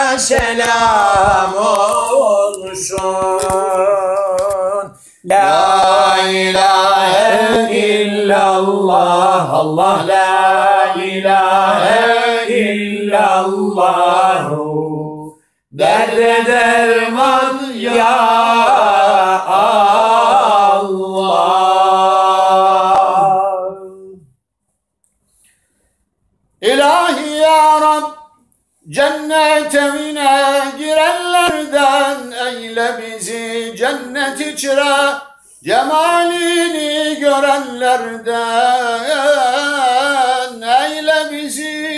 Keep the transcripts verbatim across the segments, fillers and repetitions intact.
selam olsun. La ilahe illallah, Allah la ilahe illallah. Derde derman ya Allah. İlahi ya Rab, cennet evine girenlerden eyle bizi, cennet içre cemalini görenlerden eyle bizi.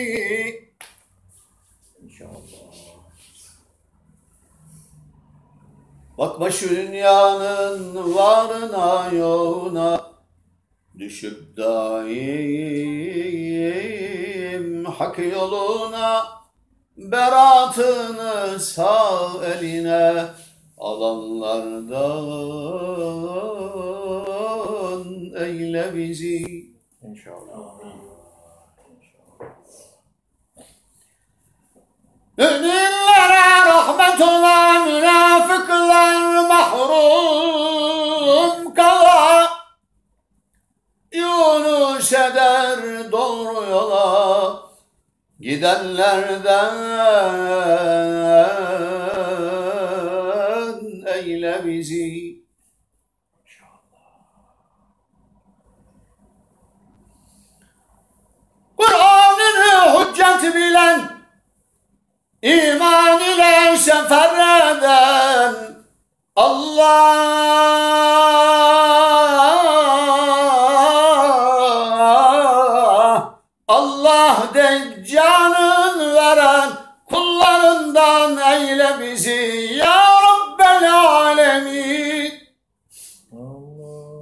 Bakma şu dünyanın varına yoğuna, düşüp daim hak yoluna, beratını sağ eline alanlardan eyle bizi. İnşallah. Müminlere rahmet olan münafıklar mahrum kala, Yunus eder doğru yola gidenlerden eyle bizi. Kur'an'ın hüccet bilen, İman ile sefer eden Allah, Allah deccanın veren kullarından eyle bizi ya Rabbel alemin. Allah.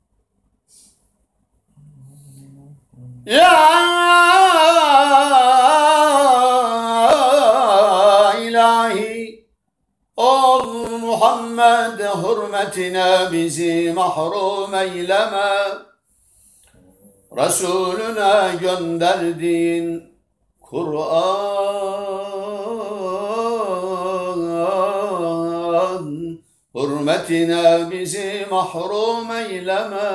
Ya Muhammed hürmetine bizi mahrum eyleme. Resulüne gönderdiğin Kur'an hürmetine bizi mahrum eyleme.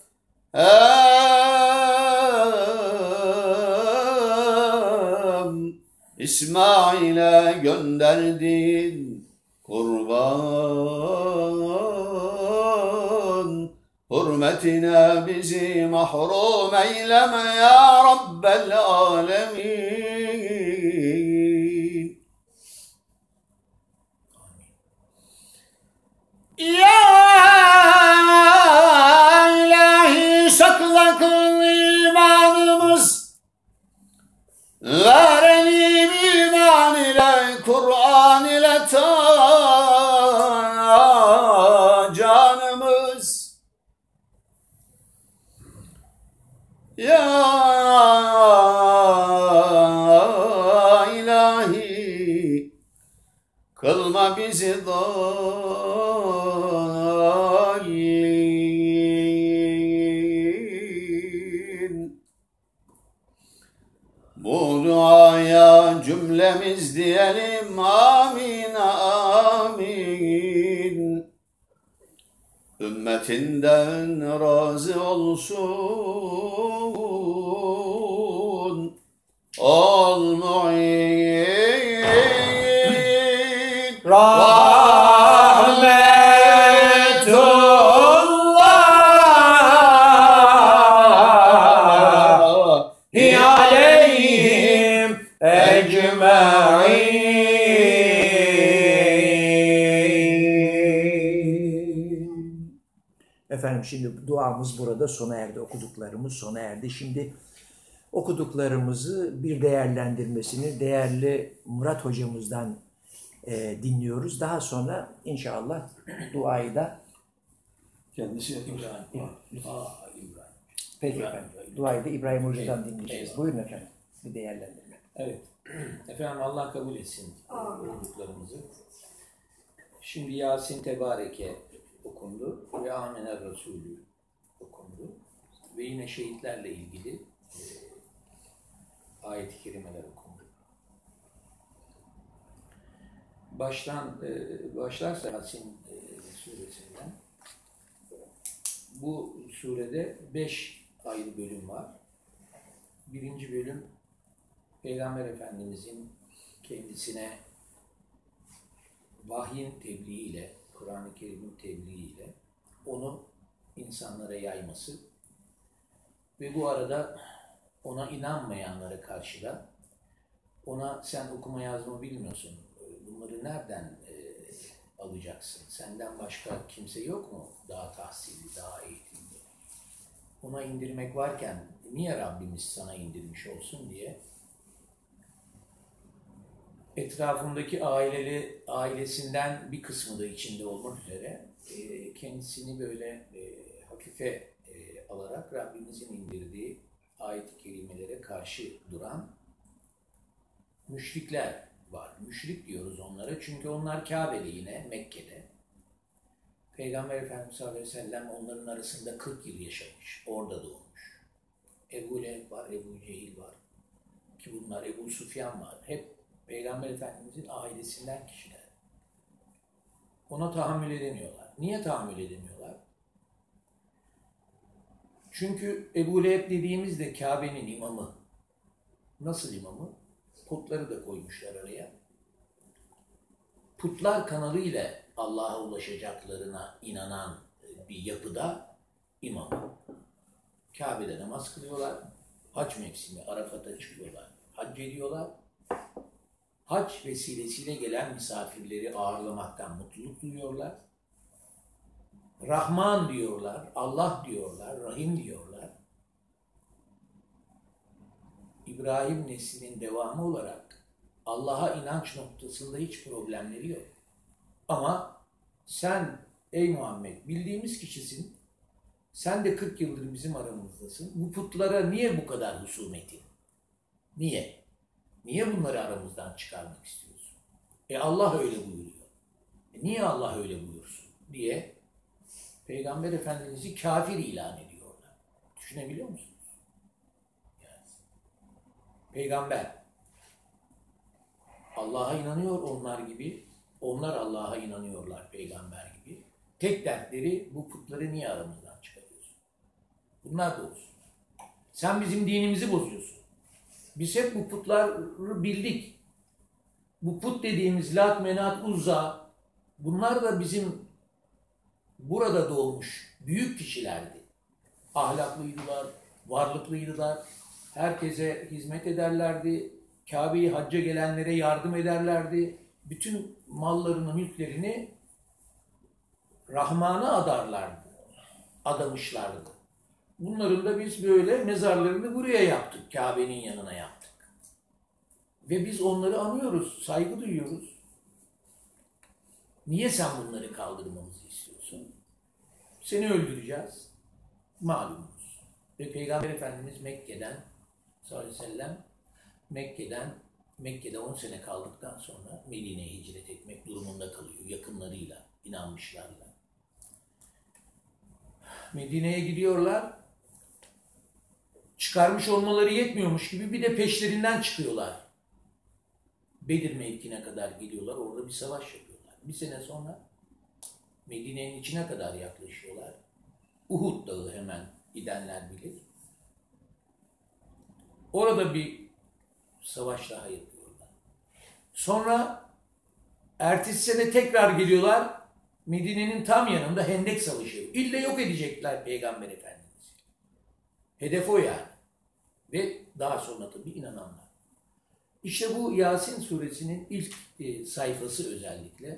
Hem İsmail'e gönderdiğin kurban hürmetine bizi mahrum eyleme ya Rabbel alemin. Ya ilahi sakla kıl imanımız, verelim iman ile Kur'an ile ta canımız. Ya ilahi kılma bizi dâllin. Bu duaya cümlemiz diyelim amin amin. Ümmetinden razı olsun ol mu'in. Rahmetullahi aleyhim ecma'in. Efendim şimdi duamız burada sona erdi. Okuduklarımız sona erdi. Şimdi okuduklarımızı bir değerlendirmesini değerli Murat hocamızdan e, dinliyoruz. Daha sonra inşallah duayı da kendisi yapıyor. İbrahim. Peki efendim. Duayı da İbrahim Hoca'dan dinleyeceğiz. Evet. Buyurun efendim. Bir değerlendirme. Evet. Efendim Allah kabul etsin okuduklarımızı. Şimdi Yasin Tebareke okundu ve Amener Resulü okundu. Ve yine şehitlerle ilgili e, ayet-i kerimeler okundu. baştan e, başlarsa Yasin e, suresinden, bu surede beş ayrı bölüm var. Birinci bölüm Peygamber Efendimizin kendisine vahyin tebliğiyle, Kur'an-ı Kerim'in tebliğiyle onu insanlara yayması ve bu arada ona inanmayanlara karşı da ona sen okuma yazma bilmiyorsun, bunları nereden e, alacaksın, senden başka kimse yok mu daha tahsilli, daha eğitimli, ona indirmek varken niye Rabbimiz sana indirmiş olsun diye etrafındaki aileli, ailesinden bir kısmı da içinde olmak üzere e, kendisini böyle e, hafife e, alarak Rabbimizin indirdiği ayet-i kerimelere karşı duran müşrikler var. Müşrik diyoruz onlara çünkü onlar Kabe'de, yine Mekke'de. Peygamber Efendimiz sallallahu aleyhi ve sellem onların arasında kırk yıl yaşamış, orada doğmuş. Ebu Leheb var, Ebu Cehil var ki bunlar, Ebu Süfyan var. Hep Peygamber Efendimizin ailesinden kişiler. Ona tahammül edemiyorlar. Niye tahammül edemiyorlar? Çünkü Ebu Leheb dediğimizde Kabe'nin imamı. Nasıl imamı? Putları da koymuşlar araya. Putlar kanalıyla Allah'a ulaşacaklarına inanan bir yapıda imamı. Kabe'de namaz kılıyorlar. Hac mevsimi Arafat'a çıkıyorlar. Hac ediyorlar. Hac vesilesiyle gelen misafirleri ağırlamaktan mutluluk duyuyorlar. Rahman diyorlar, Allah diyorlar, Rahim diyorlar. İbrahim neslinin devamı olarak Allah'a inanç noktasında hiç problemleri yok. Ama sen ey Muhammed bildiğimiz kişisin, sen de kırk yıldır bizim aramızdasın. Bu putlara niye bu kadar husumetin? Niye? Niye bunları aramızdan çıkarmak istiyorsun? E Allah öyle buyuruyor. E niye Allah öyle buyursun? Diye Peygamber Efendimiz'i kafir ilan ediyorlar. Düşünebiliyor musunuz? Yani, Peygamber Allah'a inanıyor onlar gibi. Onlar Allah'a inanıyorlar peygamber gibi. Tek dertleri bu putları niye aramızdan çıkarıyorsun? Bunlar da olsun. Sen bizim dinimizi bozuyorsun. Biz hep bu putları bildik. Bu put dediğimiz Lat, Menat, Uzza, bunlar da bizim burada doğmuş büyük kişilerdi. Ahlaklıydılar, varlıklıydılar. Herkese hizmet ederlerdi. Kabe'yi hacca gelenlere yardım ederlerdi. Bütün mallarını, mülklerini Rahman'a adarlardı. Adamışlardı. Bunların da biz böyle mezarlarını buraya yaptık. Kabe'nin yanına yaptık. Ve biz onları anıyoruz, saygı duyuyoruz. Niye sen bunları kaldırmamızı istiyorsun? Seni öldüreceğiz. Malumunuz. Ve Peygamber Efendimiz Mekke'den sallallahu aleyhi ve sellem Mekke'den Mekke'de on sene kaldıktan sonra Medine'ye hicret etmek durumunda kalıyor. Yakınlarıyla, inanmışlarla. Medine'ye gidiyorlar. Çıkarmış olmaları yetmiyormuş gibi bir de peşlerinden çıkıyorlar. Bedir mevkine kadar geliyorlar. Orada bir savaş yapıyorlar. Bir sene sonra Medine'nin içine kadar yaklaşıyorlar. Uhud Dağı hemen gidenler bilir. Orada bir savaş daha yapıyorlar. Sonra ertesi sene tekrar geliyorlar. Medine'nin tam yanında Hendek Savaşı. İlle yok edecekler Peygamber Efendimiz'i. Hedef o yani. Ve daha sonra tabii inananlar. İşte bu Yasin suresinin ilk e, sayfası özellikle.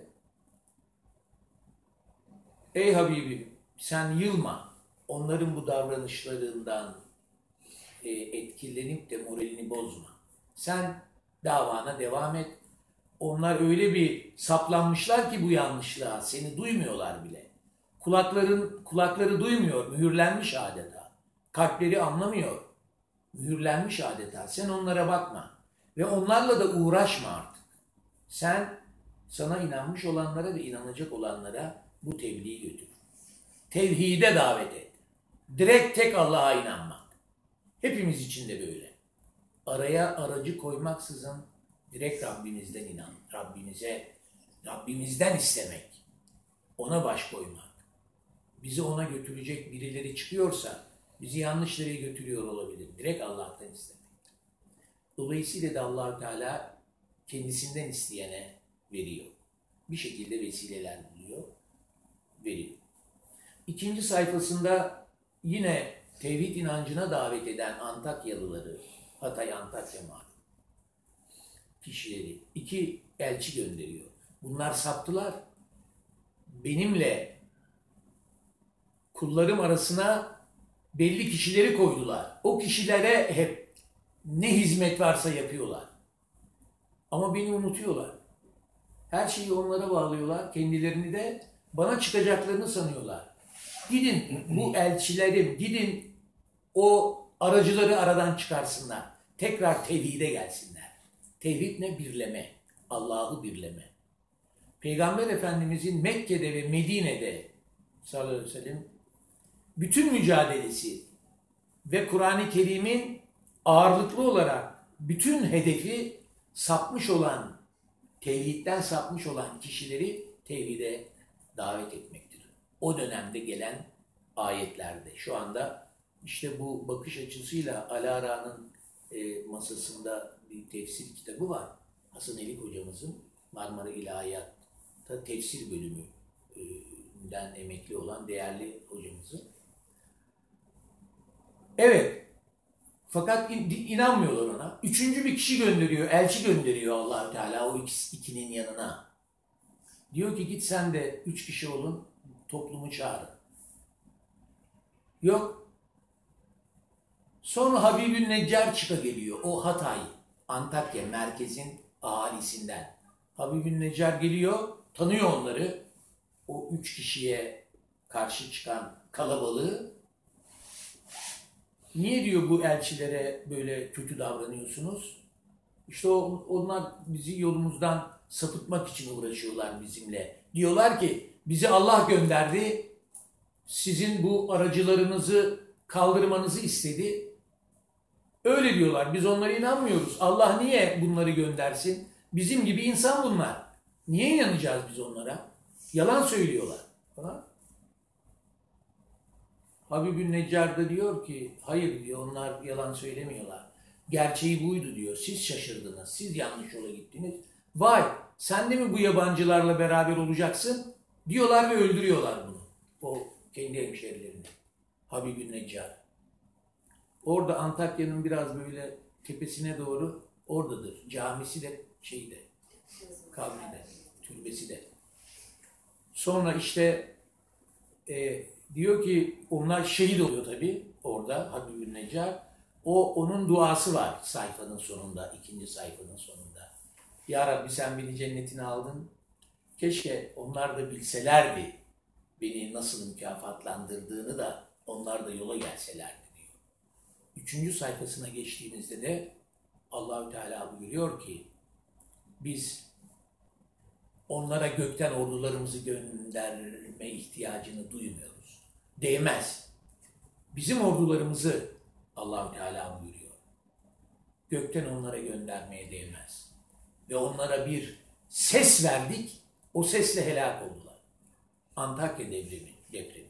Ey Habibim sen yılma. Onların bu davranışlarından e, etkilenip de moralini bozma. Sen davana devam et. Onlar öyle bir saplanmışlar ki bu yanlışlığa, seni duymuyorlar bile. Kulakların kulakları duymuyor, mühürlenmiş adeta. Kalpleri anlamıyor, mühürlenmiş adeta. Sen onlara bakma ve onlarla da uğraşma artık. Sen sana inanmış olanlara ve inanacak olanlara bu tebliği götür. Tevhide davet et. Direkt tek Allah'a inanmak. Hepimiz için de böyle. Araya aracı koymaksızın direkt Rabbinizden inan. Rabbinize Rabbimizden istemek, ona baş koymak, bizi ona götürecek birileri çıkıyorsa, bizi yanlış yere götürüyor olabilir. Direkt Allah'tan istemek. Dolayısıyla da Allah-u Teala kendisinden isteyene veriyor. Bir şekilde vesileler buluyor, veriyor. İkinci sayfasında yine tevhid inancına davet eden Antakyalıları, Hatay Antakya malum kişileri, iki elçi gönderiyor. Bunlar saptılar. Benimle kullarım arasına belli kişileri koydular. O kişilere hep ne hizmet varsa yapıyorlar. Ama beni unutuyorlar. Her şeyi onlara bağlıyorlar. Kendilerini de bana çıkacaklarını sanıyorlar. Gidin bu elçilerim, gidin o aracıları aradan çıkarsınlar. Tekrar tevhide gelsinler. Tevhid ne? Birleme. Allah'ı birleme. Peygamber Efendimizin Mekke'de ve Medine'de sallallahu aleyhi ve sellem bütün mücadelesi ve Kur'an-ı Kerim'in ağırlıklı olarak bütün hedefi sapmış olan, tevhidden sapmış olan kişileri tevhide davet etmektir. O dönemde gelen ayetlerde. Şu anda işte bu bakış açısıyla Alara'nın e, masasında bir tefsir kitabı var. Hasan Elik hocamızın Marmara İlahiyat'ta tefsir bölümünden emekli olan değerli hocamızın. Evet. Fakat in, inanmıyorlar ona. Üçüncü bir kişi gönderiyor, elçi gönderiyor Allah-u Teala o ikinin yanına. Diyor ki git sen de üç kişi olun, toplumu çağırın. Yok. Sonra Habibün Neccar çıka geliyor. O Hatay, Antakya merkezin ahalisinden. Habibün Neccar geliyor, tanıyor onları. O üç kişiye karşı çıkan kalabalığı. Niye diyor bu elçilere böyle kötü davranıyorsunuz? İşte o, onlar bizi yolumuzdan sapıtmak için uğraşıyorlar bizimle. Diyorlar ki bizi Allah gönderdi, sizin bu aracılarınızı kaldırmanızı istedi. Öyle diyorlar, biz onlara inanmıyoruz. Allah niye bunları göndersin? Bizim gibi insan bunlar. Niye inanacağız biz onlara? Yalan söylüyorlar. Ha? Habibün Neccar da diyor ki, hayır diyor, onlar yalan söylemiyorlar. Gerçeği buydu diyor, siz şaşırdınız, siz yanlış yola gittiniz. Vay, sen de mi bu yabancılarla beraber olacaksın? Diyorlar ve öldürüyorlar bunu. O kendi hemşerilerini. Habibün Neccar. Orada Antakya'nın biraz böyle tepesine doğru oradadır. Camisi de şeyde, kabride, türbesi de. Sonra işte e, diyor ki onlar şehit oluyor tabii orada Habibün Neccar. O onun duası var sayfanın sonunda, ikinci sayfanın sonunda. Ya Rabbi sen beni cennetine aldın. Keşke onlar da bilselerdi beni nasıl mükafatlandırdığını da onlar da yola gelselerdi diyor. Üçüncü sayfasına geçtiğimizde de Allah-u Teala buyuruyor ki biz onlara gökten ordularımızı gönderme ihtiyacını duymuyoruz. Değmez. Bizim ordularımızı Allah-u Teala buyuruyor. Gökten onlara göndermeye değmez. Ve onlara bir ses verdik, o sesle helak oldular. Antakya depremi, depremi.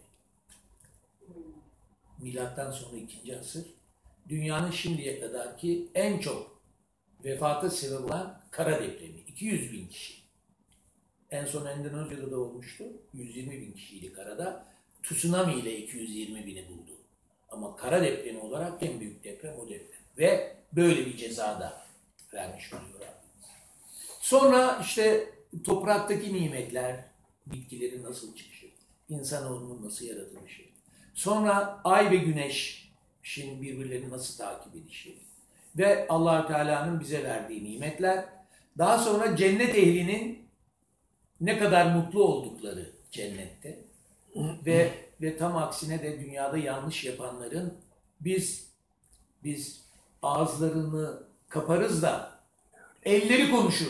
Milattan sonra ikinci asır, dünyanın şimdiye kadarki en çok vefata sebep olan kara depremi. iki yüz bin kişi. En son Endonezya'da da olmuştu. yüz yirmi bin kişiydi karada. Tsunami ile iki yüz yirmi bini buldu. Ama kara depremi olarak en büyük deprem o deprem. Ve böyle bir ceza da vermiş oluyor Rabbimiz. Sonra işte topraktaki nimetler, bitkilerin nasıl çıkışı, insanoğlunun nasıl yaratılışı. Sonra ay ve güneşin birbirlerini nasıl takip edişi. Ve Allah-u Teala'nın bize verdiği nimetler. Daha sonra cennet ehlinin ne kadar mutlu oldukları cennette ve ve tam aksine de dünyada yanlış yapanların biz biz ağızlarını kaparız da elleri konuşur.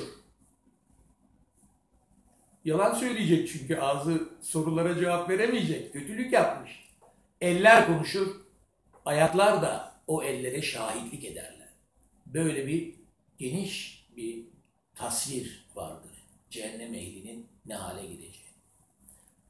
Yalan söyleyecek çünkü ağzı sorulara cevap veremeyecek. Kötülük yapmış. Eller konuşur. Ayaklar da o ellere şahitlik ederler. Böyle bir geniş bir tasvir vardır. Cehennem ehlinin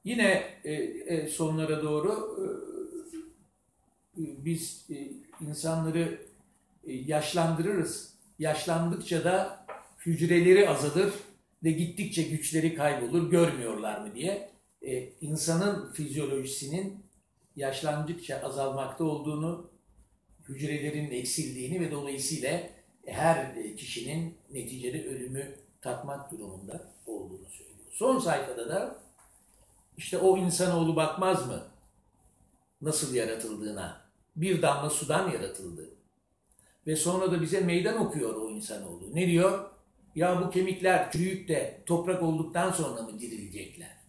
Yine e, e, sonlara doğru e, biz e, insanları e, yaşlandırırız. Yaşlandıkça da hücreleri azalır ve gittikçe güçleri kaybolur, görmüyorlar mı diye. E, insanın fizyolojisinin yaşlandıkça azalmakta olduğunu, hücrelerin eksildiğini ve dolayısıyla her kişinin neticede ölümü tatmak durumunda olduğunu söylüyor. Son sayfada da işte o insanoğlu bakmaz mı nasıl yaratıldığına, bir damla sudan yaratıldı. Ve sonra da bize meydan okuyor o insanoğlu. Ne diyor? Ya bu kemikler çürüyüp de toprak olduktan sonra mı dirilecekler?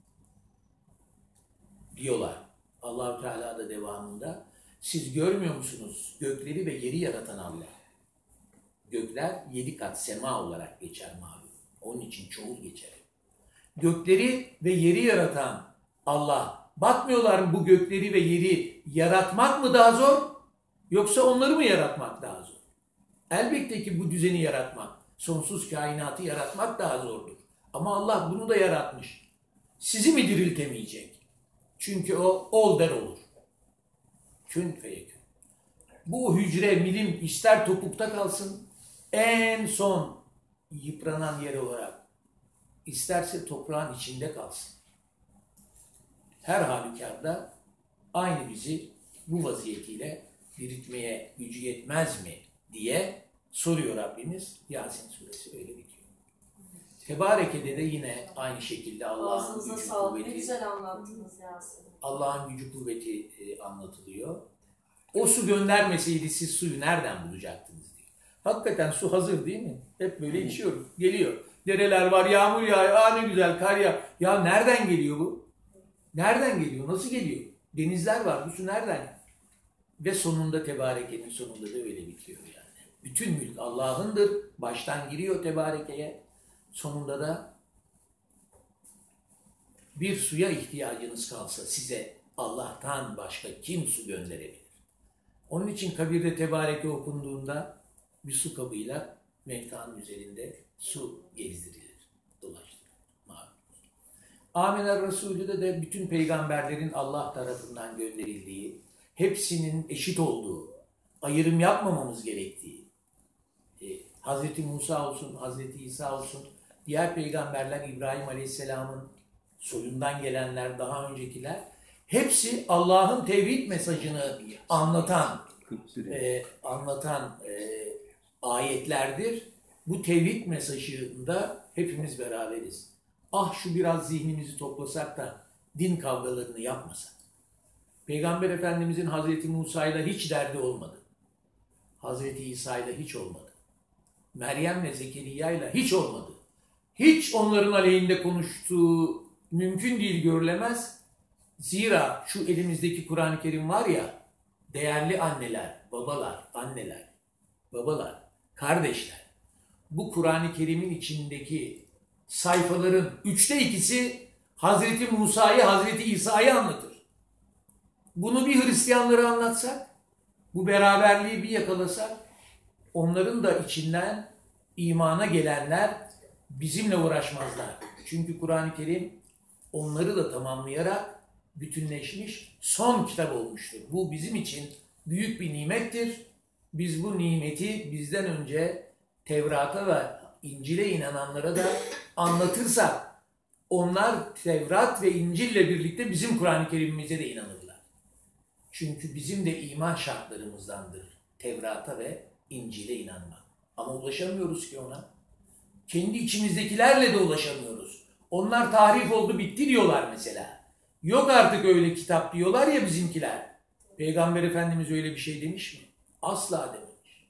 Diyorlar. Allah-u Teala da devamında, siz görmüyor musunuz gökleri ve yeri yaratan Allah? Gökler yedi kat sema olarak geçer malum. Onun için çoğul geçer. Gökleri ve yeri yaratan Allah, bakmıyorlar mı bu gökleri ve yeri yaratmak mı daha zor, yoksa onları mı yaratmak daha zor? Elbette ki bu düzeni yaratmak, sonsuz kainatı yaratmak daha zordur. Ama Allah bunu da yaratmış. Sizi mi diriltemeyecek? Çünkü o ol der olur. Kün feyekün. Bu hücre, milim ister topukta kalsın, en son yıpranan yer olarak, isterse toprağın içinde kalsın. Her halükarda aynı bizi bu vaziyetiyle diriltmeye gücü yetmez mi diye soruyor Rabbimiz. Yasin suresi öyle bitiyor. Tebareke'de de yine aynı şekilde Allah'ın gücü kuvveti. Ne güzel anlattınız Yasin. Allah'ın gücü kuvveti e, anlatılıyor. O su göndermeseydi siz suyu nereden bulacaktınız diyor. Hakikaten su hazır değil mi? Hep böyle içiyoruz. Geliyor. Dereler var, yağmur yağıyor. Aa ne güzel kar yağ. Ya nereden geliyor bu? Nereden geliyor? Nasıl geliyor? Denizler var. Bu su nereden? Ve sonunda Tebareke'nin sonunda da öyle bitiyor yani. Bütün mülk Allah'ındır. Baştan giriyor Tebareke'ye. Sonunda da bir suya ihtiyacınız kalsa size Allah'tan başka kim su gönderebilir? Onun için kabirde Tebareke okunduğunda bir su kabıyla mevtanın üzerinde su gezdirilir, dolaştırılır. Amener Resulü'de de bütün peygamberlerin Allah tarafından gönderildiği, hepsinin eşit olduğu, ayrım yapmamamız gerektiği, e, Hazreti Musa olsun, Hazreti İsa olsun, diğer peygamberler, İbrahim Aleyhisselam'ın soyundan gelenler, daha öncekiler, hepsi Allah'ın tevhid mesajını anlatan, e, anlatan e, ayetlerdir. Bu tevhid mesajında hepimiz beraberiz. Ah şu biraz zihnimizi toplasak da din kavgalarını yapmasak. Peygamber Efendimizin Hazreti Musa'yla hiç derdi olmadı. Hazreti İsa'yla hiç olmadı. Meryem'le Zekeriya'yla hiç olmadı. Hiç onların aleyhinde konuştuğu mümkün değil, görülemez. Zira şu elimizdeki Kur'an-ı Kerim var ya, değerli anneler, babalar, anneler, babalar, kardeşler. Bu Kur'an-ı Kerim'in içindeki sayfaların üçte ikisi Hazreti Musa'yı, Hazreti İsa'yı anlatır. Bunu bir Hristiyanlara anlatsak, bu beraberliği bir yakalasak, onların da içinden imana gelenler bizimle uğraşmazlar. Çünkü Kur'an-ı Kerim onları da tamamlayarak bütünleşmiş son kitap olmuştur. Bu bizim için büyük bir nimettir. Biz bu nimeti bizden önce Tevrat'a ve İncil'e inananlara da anlatırsak, onlar Tevrat ve İncil'le birlikte bizim Kur'an-ı Kerim'imize de inanırlar. Çünkü bizim de iman şartlarımızdandır Tevrat'a ve İncil'e inanmak. Ama ulaşamıyoruz ki ona. Kendi içimizdekilerle de ulaşamıyoruz. Onlar tahrif oldu, bitti diyorlar mesela. Yok artık öyle kitap diyorlar ya bizimkiler. Peygamber Efendimiz öyle bir şey demiş mi? Asla dememiş.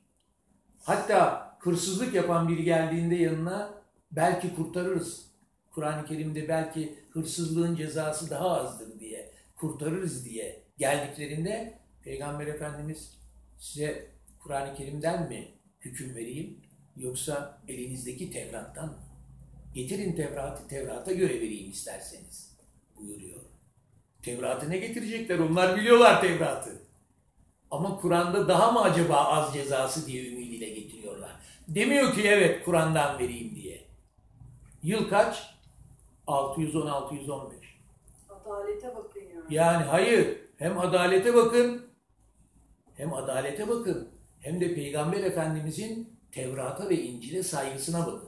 Hatta hırsızlık yapan biri geldiğinde yanına belki kurtarırız. Kur'an-ı Kerim'de belki hırsızlığın cezası daha azdır diye, kurtarırız diye geldiklerinde Peygamber Efendimiz size Kur'an-ı Kerim'den mi hüküm vereyim yoksa elinizdeki Tevrat'tan mı? Getirin Tevrat'ı, Tevrat'a göre vereyim isterseniz buyuruyor. Tevrat'ı ne getirecekler? Onlar biliyorlar Tevrat'ı. Ama Kur'an'da daha mı acaba az cezası diye ümidiyle getiriyorlar. Demiyor ki evet Kur'an'dan vereyim diye. Yıl kaç? altı yüz on altı yüz on beş. Adalete bakın yani. Yani hayır, hem adalete bakın, hem adalete bakın, hem de Peygamber Efendimizin Tevrat'a ve İncil'e saygısına bakın.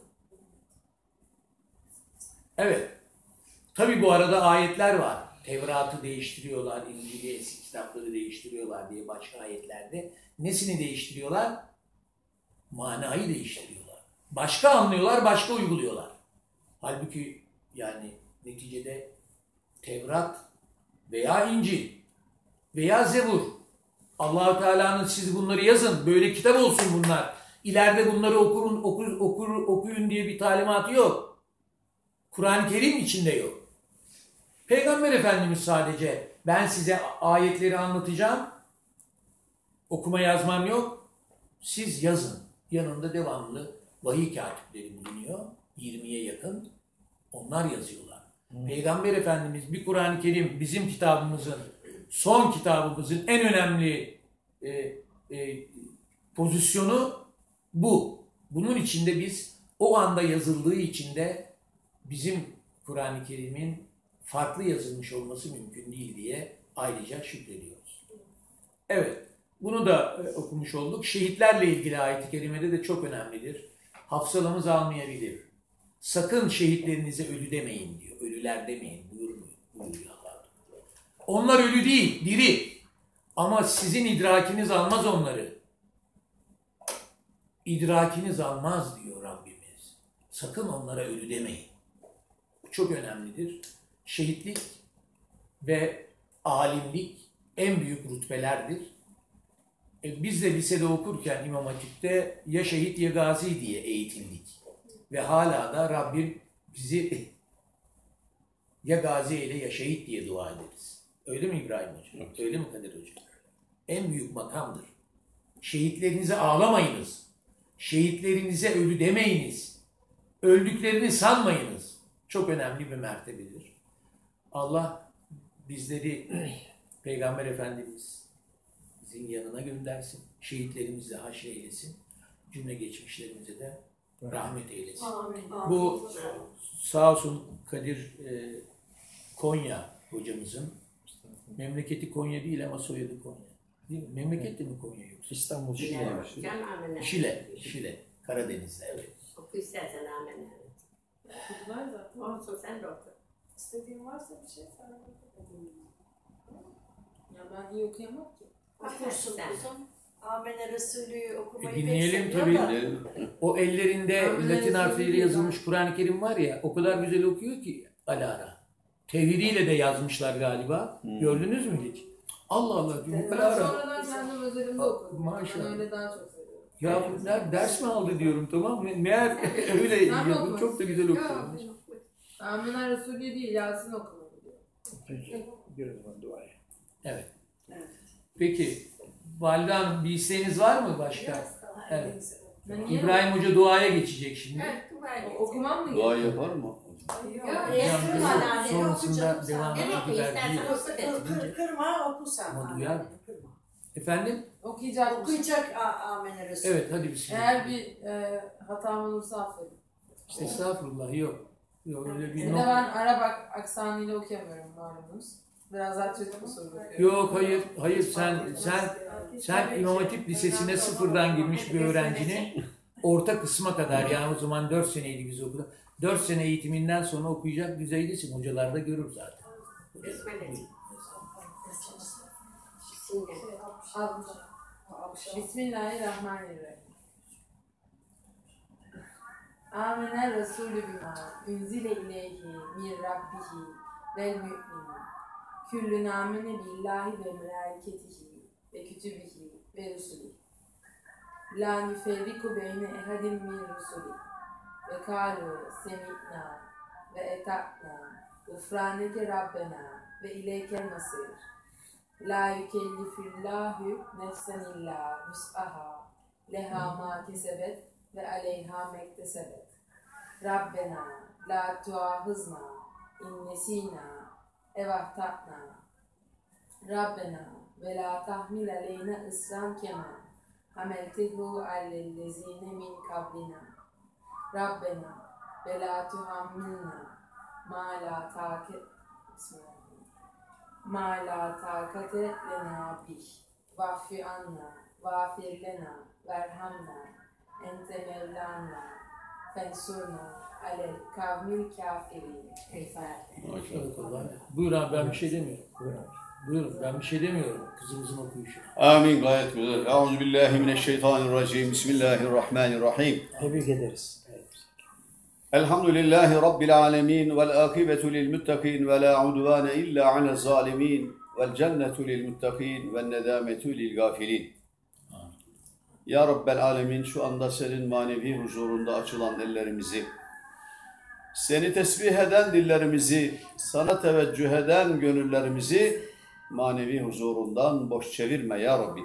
Evet, tabi bu arada ayetler var. Tevrat'ı değiştiriyorlar, İncil'i, eski kitapları değiştiriyorlar diye başka ayetlerde. Nesini değiştiriyorlar? Manayı değiştiriyorlar. Başka anlıyorlar, başka uyguluyorlar. Halbuki yani neticede Tevrat veya İncil veya Zebur, Allah-u Teala'nın siz bunları yazın, böyle kitap olsun bunlar. İleride bunları okurun, okur, okur, okuyun diye bir talimatı yok. Kur'an-ı Kerim içinde yok. Peygamber Efendimiz sadece ben size ayetleri anlatacağım, okuma yazmam yok, siz yazın. Yanında devamlı vahiy katipleri bulunuyor, yirmiye yakın, onlar yazıyorlar. Hmm. Peygamber Efendimiz bir Kur'an-ı Kerim bizim kitabımızın, son kitabımızın en önemli e, e, pozisyonu bu. Bunun içinde biz o anda yazıldığı içinde bizim Kur'an-ı Kerim'in farklı yazılmış olması mümkün değil diye ayrıca şükrediyoruz. Evet, bunu da e, okumuş olduk. Şehitlerle ilgili ayet-i kerimede de çok önemlidir. Hafsalamız almayabilir. Sakın şehitlerinize ölü demeyin diyor. Ölüler demeyin buyurmuyor. Buyuruyor Allah. Onlar ölü değil, diri. Ama sizin idrakiniz almaz onları. İdrakiniz almaz diyor Rabbimiz. Sakın onlara ölü demeyin. Bu çok önemlidir. Şehitlik ve alimlik en büyük rütbelerdir. E biz de lisede okurken İmam Hatip'te ya şehit ya gazi diye eğitildik. Ve hala da Rabbim bizi ya gazi ile ya şehit diye dua ederiz. Öyle mi İbrahim Hocam? Evet. Öyle mi Kadir Hocam? En büyük makamdır. Şehitlerinize ağlamayınız. Şehitlerinize ölü demeyiniz. Öldüklerini sanmayınız. Çok önemli bir mertebedir. Allah bizleri Peygamber Efendimiz'in yanına göndersin. Şehitlerimizle haşr eylesin. Cümle geçmişlerimize de rahmet eylesin. Amin. Bu sağ olsun Kadir e, Konya hocamızın, memleketi Konya değil ama soyadı Konya. Değil mi? Memleketi mi Konya yoksa? İstanbul Şile. Şile, Şile, Karadeniz'de evet. Oku istersen amin. Okudular zaten. Olsun sen de oku. İstediğin varsa bir şey sana ya ben iyi okuyamam ki. Okursun kızım. Amen'e Resulü okumayı E, dinleyelim tabii. da. O ellerinde Amin. Latin harfleriyle yazılmış Kur'an-ı Kerim var ya, o kadar güzel okuyor ki Alara. Tevhidiyle de yazmışlar galiba. Hmm. Gördünüz mü hiç? Allah Allah diyor. Ben Alara. sonradan kendim özelinde okudum. Maşallah. Ben öyle daha çok seviyorum. Ya bunlar ders mi aldı diyorum, tamam mı? Meğer öyle yapıyor. Çok da güzel okuyor. Amen'e Resulü değil, Yasin okumalı diyor. Peki. Bir zaman duaya. Evet. Evet. Peki. Valide Hanım bir isteğiniz var mı başka? Evet. Ben niye- İbrahim Hoca duaya geçecek şimdi. Evet, dua O- Okumam mı? Dua yapar mı? Yok, Yani Esma sonrasında devam Evet, ediver istersen diyor. oku dedim. Kır, kırma oku sen. Ama duyar mı? Efendim? Okuyacak. Okuyacak Amen'e Resul. Evet hadi bismillah. Eğer bir e, hatam olursa affedin. Estağfurullah yok. Yok öyle bir Bir de nokta. ben Arap ak- aksanıyla okuyamıyorum malumunuz. Biraz daha Türk usulü okuyorum. Yok hayır hayır sen sen sen İmam Hatip Lisesi'ne sıfırdan girmiş bir öğrencinin orta kısma kadar, yani o zaman dört seneydi biz okulda. dört sene eğitiminden sonra okuyacak düzeydesin. Hocalar da görür zaten. Bismillah. Bismillahirrahmanirrahim. Amener Resulü bima ünzile ileyhi min rabbihi vel mü'minin. Küllün amene billahi ve melaiketihi ve kütübihi ve rusulihi. La nüferriku beyne ehadin min rusuli. Ve kâlu semi'na ve eta'na gufraneke rabbena ve ileykel masir. La yükellifillahu nefsen illa vus'aha leha ma kesebet ve aleyha mektesebet. Rabbena la tuahızna in nesina evahtana. Rabbena ve la tahmil aleyna ısran kema hameltehu allellezine min kablina. Rabbena ve la tuhammilna ma la taket. Bismillahirrahmanirrahim. ma la takate lena bih. Vaffi anna, vafir lena, verhamna, ente mevlana, fensurna, alel kavmil kafirin. El Fatiha. Buyur abi, ben bir şey demiyorum. Buyurun. Buyurun, ben bir şey demiyorum. Kızımızın okuyuşu. Amin. Gayet güzel. Euzubillahimineşşeytanirracim. Bismillahirrahmanirrahim. Tebrik ederiz. Elhamdülillahi Rabbil alemin. Vel akibetu lil muttakin. Ve la udvane illa alel zalimin. Vel cennetu lil muttakin. Ve nedametu lil gafilin. Ya Rabbel alemin, şu anda senin manevi huzurunda açılan ellerimizi, seni tesbih eden dillerimizi, sana teveccüh eden gönüllerimizi manevi huzurundan boş çevirme ya Rabbi.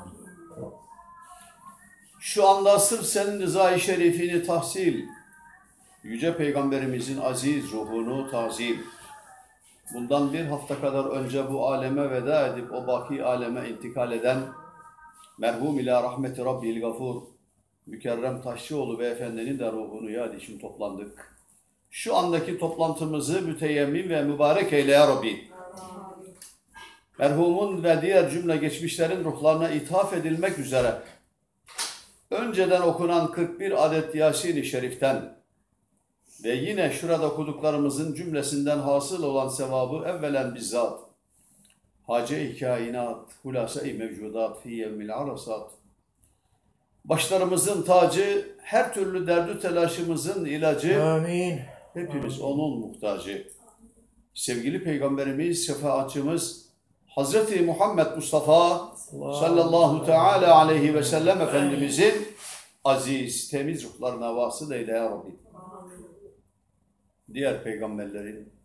Şu anda sırf senin rızayı şerifini tahsil, Yüce Peygamberimizin aziz ruhunu tazim, bundan bir hafta kadar önce bu aleme veda edip o baki aleme intikal eden merhum ila rahmeti Rabbil Gafur, Mükerrem Taşçıoğlu beyefendinin de ruhunu yad için toplandık. Şu andaki toplantımızı müteyemmim ve mübarek eyle ya Rabbi. Merhumun ve diğer cümle geçmişlerin ruhlarına ithaf edilmek üzere önceden okunan kırk bir adet Yasin-i Şerif'ten ve yine şurada okuduklarımızın cümlesinden hasıl olan sevabı evvelen bizzat Hace-i kainat, hulasa-i mevcudat, fi yevmil arasat. Başlarımızın tacı, her türlü derdü telaşımızın ilacı, Amin. hepimiz onun muhtacı. Sevgili Peygamberimiz, şefaatçimiz, Hazreti Muhammed Mustafa sallallahu teala aleyhi ve sellem Efendimizin aziz, temiz ruhlarına vasıl eyle ya Rabbi. Diğer peygamberlerin,